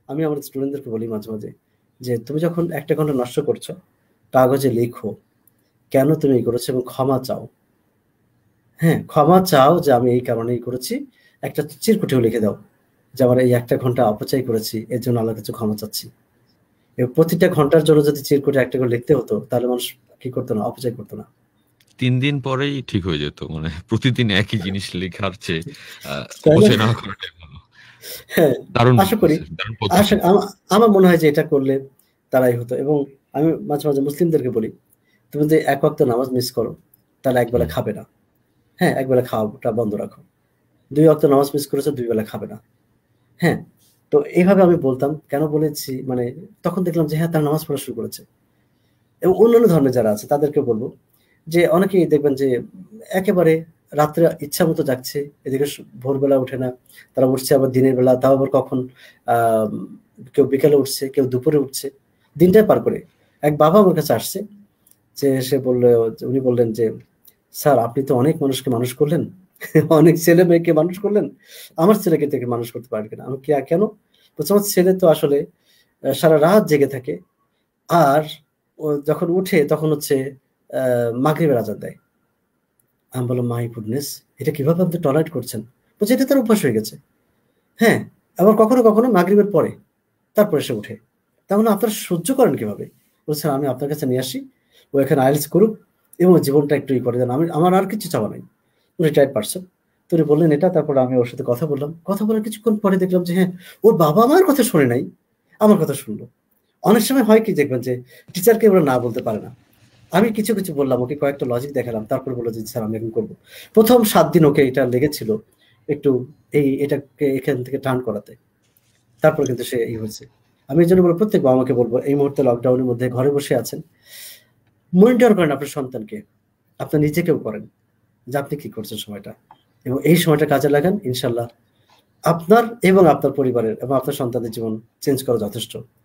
আমি আমার স্টুডেন্টদেরকে বলি মাঝে মাঝে যে তুমি যখন 1 ঘন্টা নষ্ট করছো, কাগজে লেখো কেন তুমি এই করেছো এবং ক্ষমা চাও। হ্যাঁ, ক্ষমা চাও যে আমি এই কারণেই করেছি। একটা চিরকুটেও লিখে দাও যে আমার এই 1 ঘন্টা অপচয় করেছি, এর জন্য আল্লাহর কাছে ক্ষমা চাচ্ছি। এবং প্রতিটা ঘন্টার জন্য যদি চিরকুটে একটা করে লিখতে হতো, তাহলে মানুষ কি করতো না, অপচয় করতো না। 3 দিন পরেই ঠিক হয়ে যেত। মানে প্রতিদিন একই জিনিস লেখার চেয়ে তাই না? অপচয় না করাটাই ভালো। হ্যাঁ, দারুণ আশা করি বলতেছেন, দারুণ পদ্ধতি। আমার মনে হয় যে এটা করলে তারাই হতো। এবং আমি মাঝে মাঝে মুসলিমদেরকে বলি, তুমি যদি ১ ওয়াক্ত নামাজ মিস করো, তাহলে একবেলা হুম, খাবে না। হ্যাঁ, একবেলা খাওয়াটা বন্ধ রাখো। ২ ওয়াক্ত নামাজ মিস করেছো, ২ বেলা খাবে না। হ্যাঁ? তো এভাবে আমি বলতাম। কেন বলেছি মানে তখন দেখলাম যে হ্যাঁ, তারা নামাজ পড়া শুরু করেছে। এবং অন্যান্য ধর্মের যারা আছে তাদেরকেও বলব যে অনেকেই দেখবেন যে একেবারে রাত্রে ইচ্ছামত জাগছে। এদিকে ভোরবেলা ওঠে না। তারা উঠছে আবার দিনের বেলা, তাও আবার কখন আম কেউ বিকালে উঠছে, কেউ দুপুরে উঠছে। দিনটাই পার করে। এক বাবা আমার কাছে আসছে, যে সে বলল যে উনি বললেন যে, "স্যার আপনি তো অনেক মানুষকে মানুষ করলেন। অনেক ছেলে-মেয়েকে মানুষ করলেন। আমার ছেলেকে থেকে মানুষ করতে পারেন কিনা?" আমি কেন? বলছে, "আমার ছেলে তো আসলে সারারাত জেগে থাকে। আর ও যখন উঠে তখন হচ্ছে আ মাগরিবের আযান দেয়।" আমি বললাম, "মাই গুডনেস! এটা কিভাবে আপনি টলারেট করছেন?" বলছে, "এটা তার অভ্যাস হয়ে গেছে।" হ্যাঁ, আবার কখনো, কখনো মাগরিবের পরে, তারপরে সে উঠে। তা বললাম, "আপনারা সহ্য করেন কিভাবে?" বলছে, "আমি আপনার কাছে নিয়ে আসি। ও এখানে IELTS করুক এবং জীবনটা একটু করে দেন। আমার আর কিছু চাওয়া নাই।" Retired person. তো উনি বললেন এটা, তারপরে আমি ওর সাথে কথা বললাম। কথা বলার কিছুক্ষণ পরে দেখলাম যে হ্যাঁ, ওর বাবা-মার কথা শোনে নাই, আমার কথা শুনল। অনেক সময় হয় কি দেখবেন যে টিচারকে ওরা না বলতে পারে না। আমি কিছু, কিছু বললাম, ওকে কয়েকটা লজিক দেখালাম। তারপরে বলল যে, "স্যার আমি এখন করব।" ১ম ৭ দিন ওকে এটা লেগেছিল একটু এটাকে এখান থেকে টার্ন করাতে। তারপরে কিন্তু সে হয়েছে। আমি এজন্য বলব প্রত্যেক বাবা-মাকে বলব এই মুহূর্তে লকডাউনের মধ্যে ঘরে বসে আছেন। মনিটর করেন আপনার সন্তানকে। আপনার নিজেকেও করেন যে আপনি কি করছেন সময়টা। এবং এই সময়টা কাজে লাগান। ইনশাআল্লাহ আপনার এবং আপনার পরিবারের এবং আপনার সন্তানদের জীবন চেঞ্জ করা যথেষ্ট।